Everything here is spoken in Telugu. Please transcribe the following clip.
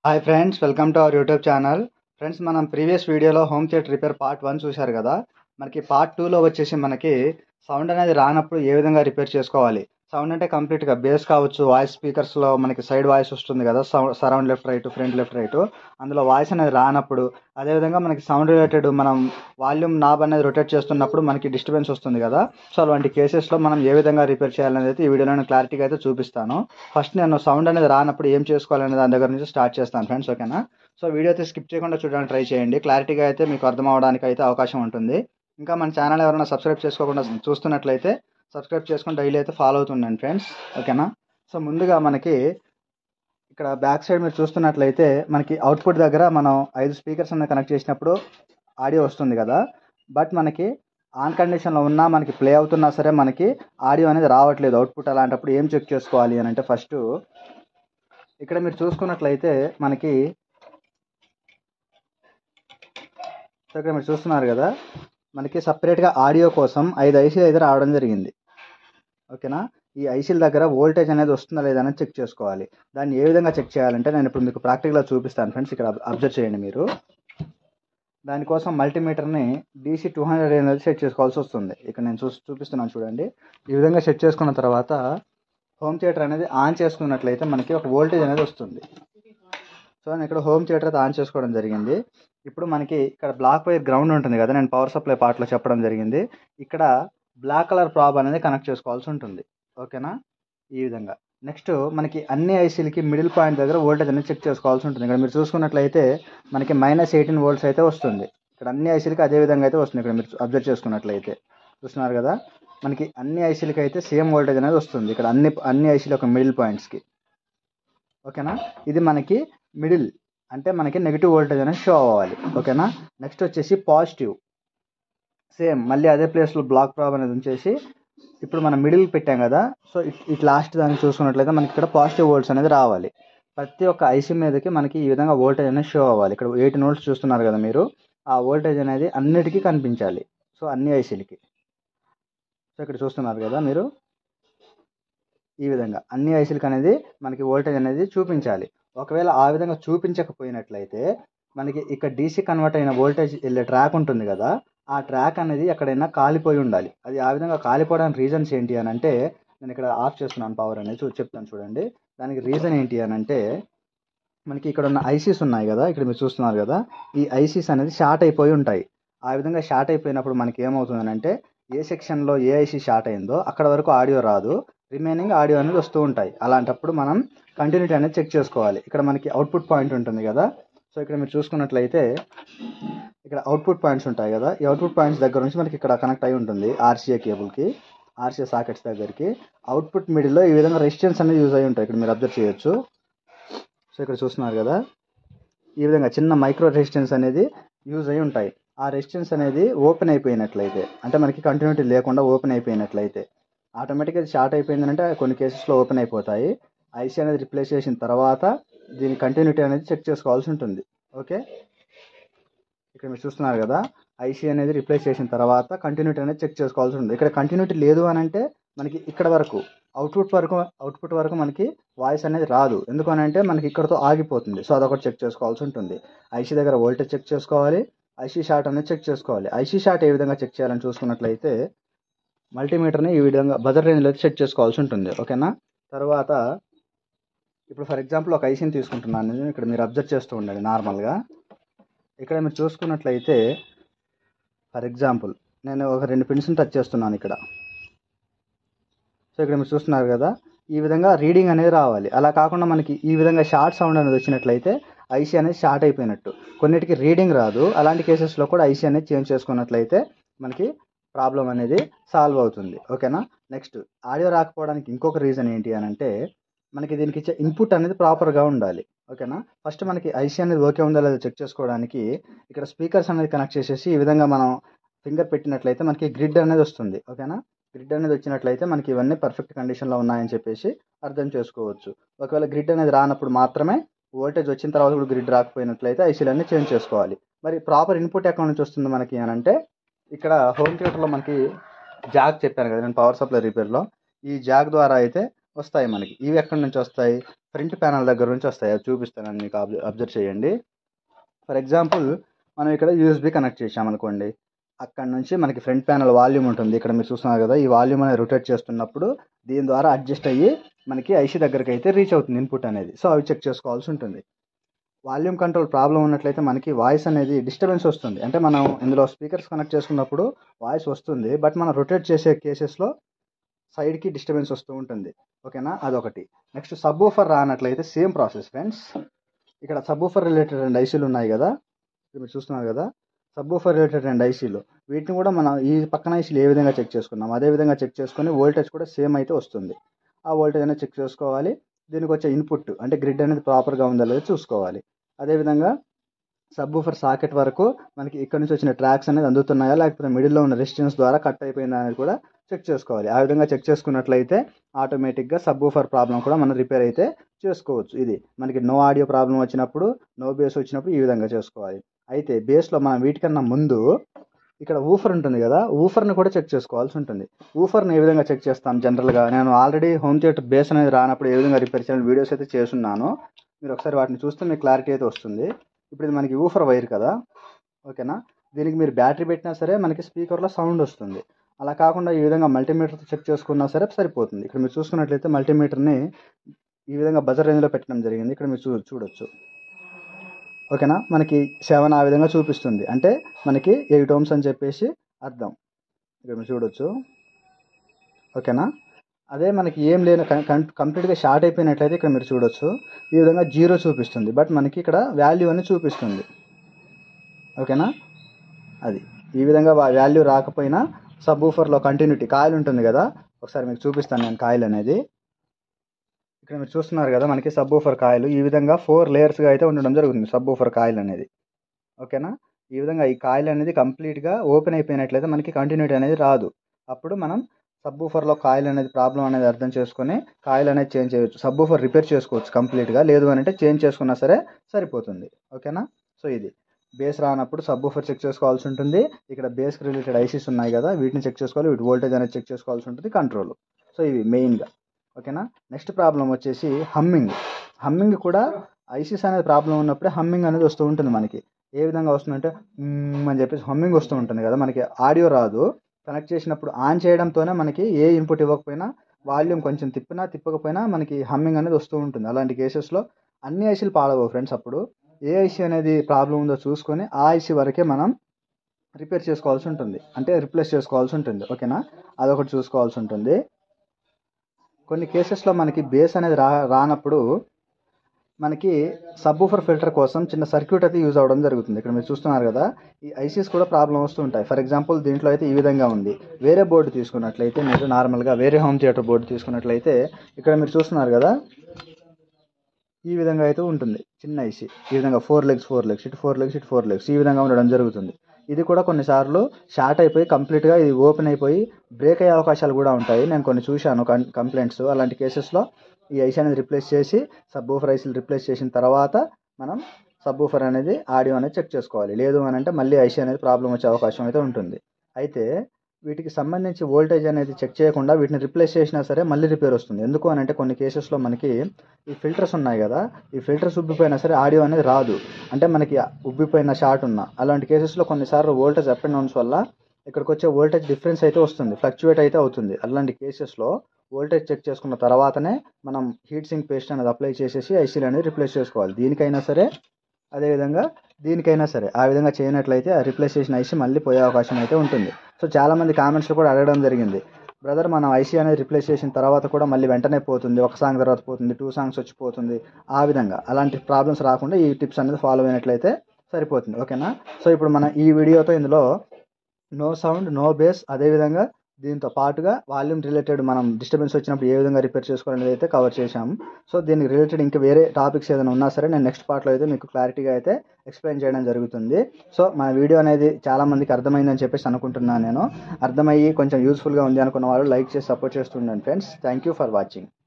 Hi friends, welcome to our YouTube channel. Friends, మనం ప్రీవియస్ వీడియోలో హోమ్ థియేటర్ రిపేర్ పార్ట్ 1 చూశారు కదా. మనకి పార్ట్ 2లో వచ్చేసి మనకి సౌండ్ అనేది రానప్పుడు ఏ విధంగా రిపేర్ చేసుకోవాలి. సౌండ్ అంటే కంప్లీట్గా బేస్ కావచ్చు, వాయిస్ స్పీకర్స్లో మనకి సైడ్ వాయిస్ వస్తుంది కదా, surround left right, front left right, అందులో వాయిస్ అనేది రానప్పుడు, అదేవిధంగా మనకి సౌండ్ రిలేటెడ్ మనం వాల్యూమ్ నాబ్ అనేది రొటేట్ చేస్తున్నప్పుడు మనకి డిస్టర్బెన్స్ వస్తుంది కదా. సో అలాంటి కేసెస్లో మనం ఏ విధంగా రిపేర్ చేయాలనేది అయితే ఈ వీడియోలో నేను క్లారిటీగా అయితే చూపిస్తాను. ఫస్ట్ నేను సౌండ్ అనేది రానప్పుడు ఏం చేసుకోవాలనే దాని దగ్గర నుంచి స్టార్ట్ చేస్తాను ఫ్రెండ్స్, ఓకేనా. సో వీడియో అయితే స్కిప్ చేయకుండా చూడడానికి ట్రై చేయండి, క్లారిటీగా అయితే మీకు అర్థం అవడానికి అయితే అవకాశం ఉంటుంది. ఇంకా మన ఛానల్ ఎవరైనా సబ్స్క్రైబ్ చేసుకోకుండా చూస్తున్నట్లయితే సబ్స్క్రైబ్ చేసుకొని డైలీ అయితే ఫాలో అవుతుండండి ఫ్రెండ్స్, ఓకేనా. సో ముందుగా మనకి ఇక్కడ బ్యాక్ సైడ్ మీరు చూస్తున్నట్లయితే మనకి అవుట్పుట్ దగ్గర మనం 5 స్పీకర్స్ అనేది కనెక్ట్ చేసినప్పుడు ఆడియో వస్తుంది కదా. బట్ మనకి ఆన్ కండిషన్లో ఉన్నా మనకి ప్లే అవుతున్నా సరే మనకి ఆడియో అనేది రావట్లేదు అవుట్పుట్. అలాంటప్పుడు ఏం చెక్ చేసుకోవాలి అని అంటే, ఫస్ట్ ఇక్కడ మీరు చూసుకున్నట్లయితే మనకి ఇక్కడ మీరు చూస్తున్నారు కదా, మనకి సపరేట్గా ఆడియో కోసం 5 ఐసీలు అయితే రావడం జరిగింది, ఓకేనా. ఈ ఐసీల దగ్గర వోల్టేజ్ అనేది వస్తుందా లేదా అనేది చెక్ చేసుకోవాలి. దాన్ని ఏ విధంగా చెక్ చేయాలంటే నేను ఇప్పుడు మీకు ప్రాక్టికల్గా చూపిస్తాను ఫ్రెండ్స్. ఇక్కడ అబ్జర్వ్ చేయండి మీరు. దానికోసం మల్టీమీటర్ని DC 200 అనేది సెట్ చేసుకోవాల్సి వస్తుంది. ఇక్కడ నేను చూపిస్తున్నాను చూడండి. ఈ విధంగా సెట్ చేసుకున్న తర్వాత హోమ్ థియేటర్ అనేది ఆన్ చేసుకున్నట్లయితే మనకి ఒక వోల్టేజ్ అనేది వస్తుంది. సో నేను ఇక్కడ హోమ్ థియేటర్ అయితే ఆన్ చేసుకోవడం జరిగింది. ఇప్పుడు మనకి ఇక్కడ బ్లాక్ వైర్ గ్రౌండ్ ఉంటుంది కదా, నేను పవర్ సప్లై పార్ట్లో చెప్పడం జరిగింది. ఇక్కడ బ్లాక్ కలర్ ప్రాబ్ అనేది కనెక్ట్ చేసుకోవాల్సి ఉంటుంది, ఓకేనా. ఈ విధంగా నెక్స్ట్ మనకి అన్ని ఐసీలకి మిడిల్ పాయింట్ దగ్గర వోల్టేజ్ అనేది చెక్ చేసుకోవాల్సి ఉంటుంది. ఇక్కడ మీరు చూసుకున్నట్లయితే మనకి -18 వోల్ట్స్ అయితే వస్తుంది. ఇక్కడ అన్ని ఐసీలకి అదే విధంగా అయితే వస్తుంది. ఇక్కడ మీరు అబ్జర్వ్ చేసుకున్నట్లయితే చూస్తున్నారు కదా, మనకి అన్ని ఐసీలకి అయితే సేమ్ వోల్టేజ్ అనేది వస్తుంది. ఇక్కడ అన్ని ఐసీల యొక్క మిడిల్ పాయింట్స్కి, ఓకేనా. ఇది మనకి మిడిల్ అంటే మనకి నెగిటివ్ వోల్టేజ్ అనేది షో అవ్వాలి, ఓకేనా. నెక్స్ట్ వచ్చేసి పాజిటివ్, సేమ్ మళ్ళీ అదే ప్లేస్లో బ్లాక్ ప్రాబ్ అనేది ఉంచేసి ఇప్పుడు మనం మిడిల్ పెట్టాం కదా. సో ఇట్ లాస్ట్ దాన్ని చూసుకున్నట్లయితే మనకి ఇక్కడ పాజిటివ్ వోల్ట్స్ అనేది రావాలి. ప్రతి ఒక్క ఐసీ మీదకి మనకి ఈ విధంగా వోల్టేజ్ అనేది షో అవ్వాలి. ఇక్కడ 18 వోల్ట్స్ చూస్తున్నారు కదా మీరు, ఆ వోల్టేజ్ అనేది అన్నిటికీ కనిపించాలి. సో అన్ని ఐసీలకి. సో ఇక్కడ చూస్తున్నారు కదా మీరు, ఈ విధంగా అన్ని ఐసీలకి అనేది మనకి వోల్టేజ్ అనేది చూపించాలి. ఒకవేళ ఆ విధంగా చూపించకపోయినట్లయితే మనకి ఇక్కడ DC కన్వర్ట్ అయిన వోల్టేజ్ వెళ్ళే ట్రాక్ ఉంటుంది కదా, ఆ ట్రాక్ అనేది ఎక్కడైనా కాలిపోయి ఉండాలి. అది ఆ విధంగా కాలిపోవడానికి రీజన్స్ ఏంటి అని అంటే, నేను ఇక్కడ ఆఫ్ చేస్తున్నాను పవర్ అనేది చెప్తాను చూడండి. దానికి రీజన్ ఏంటి అని అంటే, మనకి ఇక్కడ ఉన్న ఐసీస్ ఉన్నాయి కదా, ఇక్కడ మీరు చూస్తున్నారు కదా, ఈ ఐసీస్ అనేది షార్ట్ అయిపోయి ఉంటాయి. ఆ విధంగా షార్ట్ అయిపోయినప్పుడు మనకి ఏమవుతుందని అంటే, ఏ సెక్షన్లో ఏ ఐసీ షార్ట్ అయిందో అక్కడ వరకు ఆడియో రాదు, రిమైనింగ్ ఆడియో అనేది వస్తూ ఉంటాయి. అలాంటప్పుడు మనం కంటిన్యూటీ అనేది చెక్ చేసుకోవాలి. ఇక్కడ మనకి అవుట్పుట్ పాయింట్ ఉంటుంది కదా. సో ఇక్కడ మీరు చూసుకున్నట్లయితే ఇక్కడ అవుట్పుట్ పాయింట్స్ ఉంటాయి కదా, ఈ అవుట్పుట్ పాయింట్స్ దగ్గర నుంచి మనకి ఇక్కడ కనెక్ట్ అయి ఉంటుంది RCA కేబుల్కి, RCA సాకెట్స్ దగ్గరికి. అవుట్పుట్ మిడిల్లో ఈ విధంగా రెసిస్టెన్స్ అనేది యూజ్ అయి ఉంటాయి. ఇక్కడ మీరు అబ్జర్వ్ చేయొచ్చు. సో ఇక్కడ చూస్తున్నారు కదా, ఈ విధంగా చిన్న మైక్రో రెసిస్టెన్స్ అనేది యూజ్ అయి ఉంటాయి. ఆ రెసిస్టెన్స్ అనేది ఓపెన్ అయిపోయినట్లయితే, అంటే మనకి కంటిన్యూటీ లేకుండా ఓపెన్ అయిపోయినట్లయితే ఆటోమేటిక్గా షార్ట్ అయిపోయిందంటే కొన్ని కేసెస్లో ఓపెన్ అయిపోతాయి. ఐసీ అనేది రిప్లేస్ చేసిన తర్వాత దీని కంటిన్యూటీ అనేది చెక్ చేసుకోవాల్సి ఉంటుంది, ఓకే. ఇక్కడ మీరు చూస్తున్నారు కదా, ఐసీ అనేది రిప్లేస్ చేసిన తర్వాత కంటిన్యూటీ అనేది చెక్ చేసుకోవాల్సి ఉంటుంది. ఇక్కడ కంటిన్యూటీ లేదు అని అంటే మనకి ఇక్కడ వరకు అవుట్పుట్ వరకు మనకి వాయిస్ అనేది రాదు. ఎందుకనంటే మనకి ఇక్కడతో ఆగిపోతుంది. సో అదొకటి చెక్ చేసుకోవాల్సి ఉంటుంది. ఐసీ దగ్గర వోల్టేజ్ చెక్ చేసుకోవాలి, ఐసీ షార్ట్ అనేది చెక్ చేసుకోవాలి. ఐసీ షార్ట్ ఏ విధంగా చెక్ చేయాలని చూసుకున్నట్లయితే మల్టీమీటర్ని ఈ విధంగా బజర్ రేంజ్లో చెక్ చేసుకోవాల్సి ఉంటుంది, ఓకేనా. తర్వాత ఇప్పుడు ఫర్ ఎగ్జాంపుల్ ఒక ఐసీని తీసుకుంటున్నాను నేను. ఇక్కడ మీరు అబ్జర్వ్ చేస్తూ ఉండండి నార్మల్గా. ఇక్కడ మీరు చూసుకున్నట్లయితే ఫర్ ఎగ్జాంపుల్ నేను ఒక 2 పిన్స్ని టచ్ చేస్తున్నాను ఇక్కడ. సో ఇక్కడ మీరు చూస్తున్నారు కదా, ఈ విధంగా రీడింగ్ అనేది రావాలి. అలా కాకుండా మనకి ఈ విధంగా షార్ట్ సౌండ్ అనేది వచ్చినట్లయితే ఐసీ అనేది షార్ట్ అయిపోయినట్టు. కొన్నిటికి రీడింగ్ రాదు, అలాంటి కేసెస్లో కూడా ఐసీ అనేది చేంజ్ చేసుకున్నట్లయితే మనకి ప్రాబ్లం అనేది సాల్వ్ అవుతుంది, ఓకేనా. నెక్స్ట్ ఆడియో రాకపోవడానికి ఇంకొక రీజన్ ఏంటి అని అంటే, మనకి దీనికి ఇచ్చే ఇన్పుట్ అనేది ప్రాపర్గా ఉండాలి, ఓకేనా. ఫస్ట్ మనకి ఐసీ అనేది ఓకే ఉందా లేదా చెక్ చేసుకోవడానికి ఇక్కడ స్పీకర్స్ అనేది కనెక్ట్ చేసేసి ఈ విధంగా మనం ఫింగర్ పెట్టినట్లయితే మనకి గ్రిడ్ అనేది వస్తుంది, ఓకేనా. గ్రిడ్ అనేది వచ్చినట్లయితే మనకి ఇవన్నీ పర్ఫెక్ట్ కండిషన్లో ఉన్నాయని చెప్పేసి అర్థం చేసుకోవచ్చు. ఒకవేళ గ్రిడ్ అనేది రానప్పుడు మాత్రమే, వోల్టేజ్ వచ్చిన తర్వాత కూడా గ్రిడ్ రాకపోయినట్లయితే ఐసీలన్నీ చేంజ్ చేసుకోవాలి. మరి ప్రాపర్ ఇన్పుట్ ఎక్కడి నుంచి వస్తుంది మనకి అని అంటే, ఇక్కడ హోమ్ థియేటర్లో మనకి జాక్ చెప్పాను కదా నేను పవర్ సప్లై రిపేర్లో, ఈ జాక్ ద్వారా అయితే వస్తాయి మనకి. ఇవి ఎక్కడి నుంచి వస్తాయి, ఫ్రంట్ ప్యానల్ దగ్గర నుంచి వస్తాయి. అది చూపిస్తాను మీకు, అబ్జర్వ్ చేయండి. ఫర్ ఎగ్జాంపుల్ మనం ఇక్కడ యూఎస్బి కనెక్ట్ చేసామనుకోండి, అక్కడ నుంచి మనకి ఫ్రంట్ ప్యానల్ వాల్యూమ్ ఉంటుంది. ఇక్కడ మీరు చూస్తున్నారు కదా, ఈ వాల్యూమ్ అనేది రొటేట్ చేస్తున్నప్పుడు దీని ద్వారా అడ్జస్ట్ అయ్యి మనకి ఐసీ దగ్గరికి అయితే రీచ్ అవుతుంది ఇన్పుట్ అనేది. సో అవి చెక్ చేసుకోవాల్సి ఉంటుంది. వాల్యూమ్ కంట్రోల్ ప్రాబ్లం ఉన్నట్లయితే మనకి వాయిస్ అనేది డిస్టర్బెన్స్ వస్తుంది. అంటే మనం ఇందులో స్పీకర్స్ కనెక్ట్ చేసుకున్నప్పుడు వాయిస్ వస్తుంది, బట్ మనం రొటేట్ చేసే కేసెస్లో సైడ్కి డిస్టర్బెన్స్ వస్తూ ఉంటుంది. ఓకేనా, అదొకటి. నెక్స్ట్ సబ్ ఊఫర్ రానట్లయితే సేమ్ ప్రాసెస్ ఫ్రెండ్స్. ఇక్కడ సబ్ ఊఫర్ రిలేటెడ్ 2 ఐసీలు ఉన్నాయి కదా, మీరు చూస్తున్నారు కదా, సబ్ ఊఫర్ రిలేటెడ్ 2 ఐసీలు. వీటిని కూడా మనం ఈ పక్కన ఐసీలు ఏ విధంగా చెక్ చేసుకున్నాం అదే విధంగా చెక్ చేసుకొని వోల్టేజ్ కూడా సేమ్ అయితే వస్తుంది. ఆ వోల్టేజ్ అనేది చెక్ చేసుకోవాలి. దీనికి వచ్చే ఇన్పుట్ అంటే గ్రిడ్ అనేది ప్రాపర్గా ఉందా లేదా చూసుకోవాలి. అదేవిధంగా సబ్ ఊఫర్ సాకెట్ వరకు మనకి ఇక్కడ నుంచి వచ్చిన ట్రాక్స్ అనేది అందుతున్నాయా, లేకపోతే మిడిల్లో ఉన్న రెసిస్టెన్స్ ద్వారా కట్ అయిపోయిందా అనేది కూడా చెక్ చేసుకోవాలి. ఆ విధంగా చెక్ చేసుకున్నట్లయితే ఆటోమేటిక్గా సబ్ ఊఫర్ ప్రాబ్లం కూడా మనం రిపేర్ అయితే చేసుకోవచ్చు. ఇది మనకి నో ఆడియో ప్రాబ్లం వచ్చినప్పుడు, నో బేస్ వచ్చినప్పుడు ఈ విధంగా చేసుకోవాలి. అయితే బేస్లో మనం వీటికన్నా ముందు ఇక్కడ ఊఫర్ ఉంటుంది కదా, ఊఫర్ని కూడా చెక్ చేసుకోవాల్సి ఉంటుంది. ఊఫర్ని ఏ విధంగా చెక్ చేస్తాం జనరల్గా, నేను ఆల్రెడీ హోమ్ థియేటర్ బేస్ అనేది రానప్పుడు ఏ విధంగా రిపేర్ చేయాలని వీడియోస్ అయితే చేస్తున్నాను. మీరు ఒకసారి వాటిని చూస్తే మీకు క్లారిటీ అయితే వస్తుంది. ఇప్పుడు ఇది మనకి ఊఫర్ వైర్ కదా, ఓకేనా. దీనికి మీరు బ్యాటరీ పెట్టినా సరే మనకి స్పీకర్లో సౌండ్ వస్తుంది. అలా కాకుండా ఈ విధంగా మల్టీమీటర్తో చెక్ చేసుకున్నా సరే సరిపోతుంది. ఇక్కడ మీరు చూసుకున్నట్లయితే మల్టీమీటర్ని ఈ విధంగా బజర్ రేంజ్లో పెట్టడం జరిగింది. ఇక్కడ మీరు చూడొచ్చు, ఓకేనా. మనకి 7 ఆ విధంగా చూపిస్తుంది, అంటే మనకి 8 ohms అని చెప్పేసి అర్థం. ఇక్కడ మీరు చూడొచ్చు, ఓకేనా. అదే మనకి ఏం లేని కంప్లీట్గా షార్ట్ అయిపోయినట్లయితే ఇక్కడ మీరు చూడొచ్చు ఈ విధంగా 0 చూపిస్తుంది, బట్ మనకి ఇక్కడ వాల్యూ అని చూపిస్తుంది. ఓకేనా, అది ఈ విధంగా వాల్యూ రాకపోయినా సబ్ ఊఫర్లో కంటిన్యూటీ కాయిల్ ఉంటుంది కదా, ఒకసారి మీకు చూపిస్తాను నేను కాయిల్ అనేది. ఇక్కడ మీరు చూస్తున్నారు కదా, మనకి సబ్ ఊఫర్ కాయిల్ ఈ విధంగా 4 లేయర్స్గా అయితే ఉండడం జరుగుతుంది సబ్ ఊఫర్ కాయిల్ అనేది. ఓకేనా, ఈ విధంగా ఈ కాయిల్ అనేది కంప్లీట్గా ఓపెన్ అయిపోయినట్లయితే మనకి కంటిన్యూటీ అనేది రాదు. అప్పుడు మనం సబ్ ఊఫర్లో కాయిల్ అనేది ప్రాబ్లం అనేది అర్థం చేసుకొని కాయిల్ అనేది చేంజ్ చేయవచ్చు, సబ్ ఊఫర్ రిపేర్ చేసుకోవచ్చు కంప్లీట్గా. లేదు అని అంటే చేంజ్ చేసుకున్నా సరే సరిపోతుంది. ఓకేనా, సో ఇది బేస్ రానప్పుడు సబ్ ఊఫర్ చెక్ చేసుకోవాల్సి ఉంటుంది. ఇక్కడ బేస్కి రిలేటెడ్ ఐసీస్ ఉన్నాయి కదా, వీటిని చెక్ చేసుకోవాలి. వీటి వోల్టేజ్ అనేది చెక్ చేసుకోవాల్సి ఉంటుంది, కంట్రోల్. సో ఇవి మెయిన్గా. ఓకేనా, నెక్స్ట్ ప్రాబ్లం వచ్చేసి హమ్మింగ్ కూడా ఐసీస్ అనేది ప్రాబ్లం ఉన్నప్పుడే హమ్మింగ్ అనేది వస్తూ ఉంటుంది మనకి. ఏ విధంగా వస్తుందంటే అని చెప్పేసి హమ్మింగ్ వస్తూ ఉంటుంది కదా, మనకి ఆడియో రాదు. కనెక్ట్ చేసినప్పుడు ఆన్ చేయడంతోనే మనకి ఏ ఇన్పుట్ ఇవ్వకపోయినా వాల్యూమ్ కొంచెం తిప్పకపోయినా మనకి హమ్మింగ్ అనేది వస్తూ ఉంటుంది. అలాంటి కేసెస్లో అన్ని ఐసీలు పాడవు ఫ్రెండ్స్. అప్పుడు ఏ ఐసీ అనేది ప్రాబ్లం ఉందో చూసుకొని ఆ ఐసీ వరకే మనం రిపేర్ చేసుకోవాల్సి ఉంటుంది, అంటే రిప్లేస్ చేసుకోవాల్సి ఉంటుంది. ఓకేనా, అదొకటి చూసుకోవాల్సి ఉంటుంది. కొన్ని కేసెస్లో మనకి బేస్ అనేది రానప్పుడు మనకి సబ్ ఊఫర్ ఫిల్టర్ కోసం చిన్న సర్క్యూట్ అయితే యూజ్ అవ్వడం జరుగుతుంది. ఇక్కడ మీరు చూస్తున్నారు కదా, ఈ ఐసీస్ కూడా ప్రాబ్లం వస్తూ ఉంటాయి. ఫర్ ఎగ్జాంపుల్ దీంట్లో అయితే ఈ విధంగా ఉంది. వేరే బోర్డు తీసుకున్నట్లయితే మీరు నార్మల్గా వేరే హోమ్ థియేటర్ బోర్డు తీసుకున్నట్లయితే ఇక్కడ మీరు చూస్తున్నారు కదా, ఈ విధంగా అయితే ఉంటుంది చిన్న ఐసీ. ఈ విధంగా 4 legs ఇటు 4 legs ఈ విధంగా ఉండడం జరుగుతుంది. ఇది కూడా కొన్నిసార్లు షార్ట్ అయిపోయి కంప్లీట్గా ఇది ఓపెన్ అయిపోయి బ్రేక్ అయ్యే అవకాశాలు కూడా ఉంటాయి. నేను కొన్ని చూశాను కంప్లైంట్స్. అలాంటి కేసెస్లో ఈ ఐసీ అనేది రిప్లేస్ చేసి సబ్ ఊఫర్ ఐసీలు రిప్లేస్ చేసిన తర్వాత మనం సబ్ ఊఫర్ అనేది ఆడియో అనేది చెక్ చేసుకోవాలి. లేదు అని అంటే మళ్ళీ ఐసీ అనేది ప్రాబ్లం వచ్చే అవకాశం అయితే ఉంటుంది. అయితే వీటికి సంబంధించి వోల్టేజ్ అనేది చెక్ చేయకుండా వీటిని రిప్లేస్ చేసినా సరే మళ్ళీ రిపేర్ వస్తుంది. ఎందుకు అని అంటే కొన్ని కేసెస్లో మనకి ఈ ఫిల్టర్స్ ఉన్నాయి కదా, ఈ ఫిల్టర్స్ ఉబ్బిపోయినా సరే ఆడియో అనేది రాదు. అంటే మనకి ఉబ్బిపోయిన షార్ట్ ఉన్న అలాంటి కేసెస్లో కొన్నిసార్లు వోల్టేజ్ అప్ అండ్ డౌన్స్ వల్ల ఇక్కడికి వచ్చే వోల్టేజ్ డిఫరెన్స్ అయితే వస్తుంది, ఫ్లక్చువేట్ అయితే అవుతుంది. అలాంటి కేసెస్లో వోల్టేజ్ చెక్ చేసుకున్న తర్వాతనే మనం హీట్ సింక్ పేస్ట్ అనేది అప్లై చేసేసి ఐసీలు అనేది రిప్లేస్ చేసుకోవాలి. దీనికైనా సరే అదేవిధంగా దీనికైనా సరే ఆ విధంగా చేయనట్లయితే ఆ రిప్లేస్ చేసిన ఐసీ మళ్ళీ పోయే అవకాశం అయితే ఉంటుంది. సో చాలామంది కామెంట్స్లో కూడా అడగడం జరిగింది, బ్రదర్ మనం ఐసీ అనేది రిప్లేస్ చేసిన తర్వాత కూడా మళ్ళీ వెంటనే పోతుంది, 1 సాంగ్ తర్వాత పోతుంది, 2 సాంగ్స్ వచ్చిపోతుంది. ఆ విధంగా అలాంటి ప్రాబ్లమ్స్ రాకుండా ఈ టిప్స్ అనేది ఫాలో అయినట్లయితే సరిపోతుంది. ఓకేనా, సో ఇప్పుడు మన ఈ వీడియోతో ఇందులో నో సౌండ్, నో బేస్, అదేవిధంగా దీంతో పాటుగా వాల్యూమ్ రిలేటెడ్ మనం డిస్టర్బెన్స్ వచ్చినప్పుడు ఏ విధంగా రిపేర్ చేసుకోవాలనేది అయితే కవర్ చేశాము. సో దీనికి రిలేటెడ్ ఇంకా వేరే టాపిక్స్ ఏదైనా ఉన్నా సరే నేను నెక్స్ట్ పార్ట్లో అయితే మీకు క్లారిటీగా అయితే ఎక్స్ప్లెయిన్ చేయడం జరుగుతుంది. సో మన వీడియో అనేది చాలామందికి అర్థమైందని చెప్పేసి అనుకుంటున్నాను. నేను అర్థమయ్యి కొంచెం యూస్ఫుల్గా ఉంది అనుకున్న వాళ్ళు లైక్ చేసి సపోర్ట్ చేస్తుండండి friends. Thank you for watching.